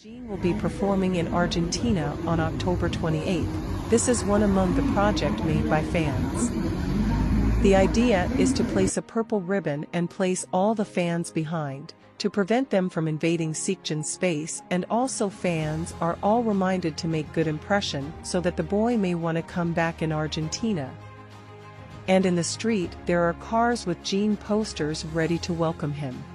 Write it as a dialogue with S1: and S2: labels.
S1: JIN will be performing in Argentina on October 28th. This is one among the project made by fans. The idea is to place a purple ribbon and place all the fans behind, to prevent them from invading JIN's space, and also fans are all reminded to make good impression so that the boy may want to come back in Argentina. And in the street there are cars with JIN posters ready to welcome him.